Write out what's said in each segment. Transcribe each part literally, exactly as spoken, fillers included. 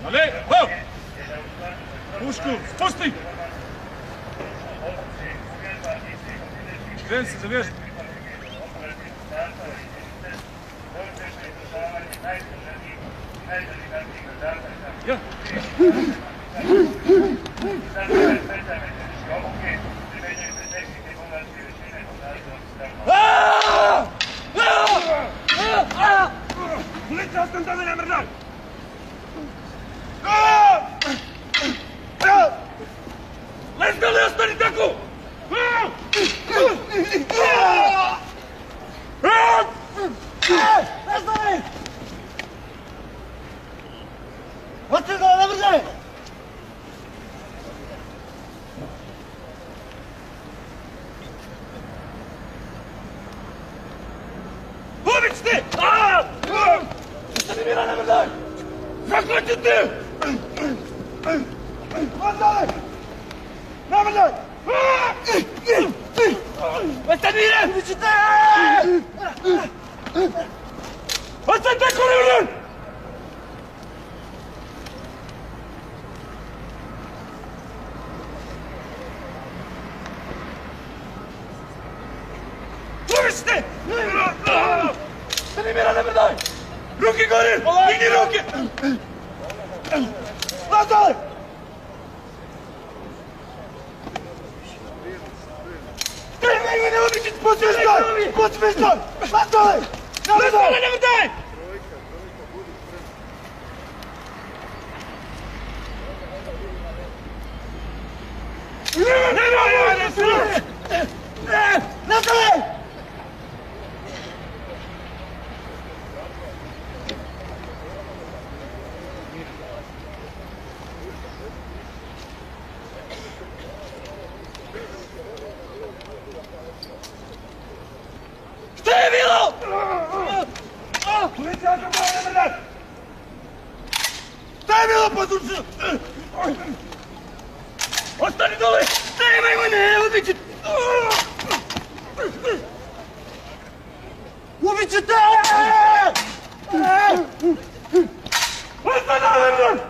Ale, ho! Pušku, spusti! Kreni se za vježbu. Ja. Policija, ostane da me ne mrdam! Lezga li ostani tako? Nestani! Ostani da ne mrdam! Ubićete! Ostani mira, ne mrdaj! Kako ću ti? Ostani! Ne mrdaj! Ostani mira! Ubićete! Ostani tako, ne mrdaj! Ubićete! Ostani mira, ne mrdaj! Ruke gore! Digni ruke! Ostani! Ne ubićete! Pusti pištolj! Pusti pištolj! Ostani! Ostani, ne mrdaj! Ne, ne, ne, ne, ne! Nestani! Šta je bilo? Policija, sam kao ne mrdaj! Šta je bilo, poslušaj? Ostani dole! Nemaj me, ne, ubiću! Ubićete! Ostani dole!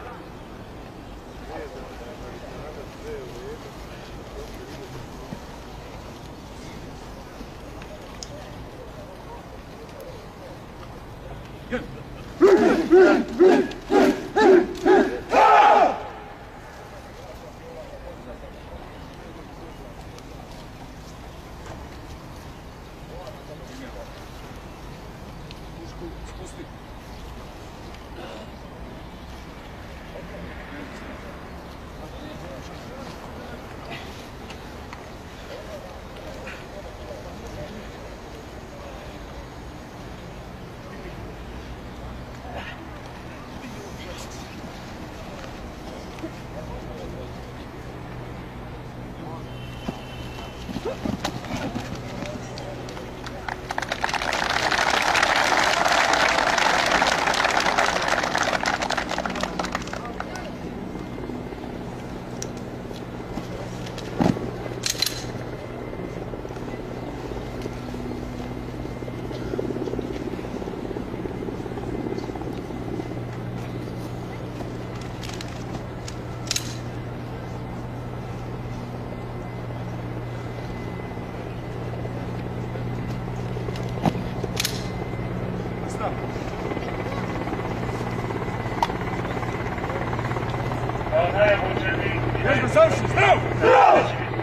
Završi, zdravo! Zdravo!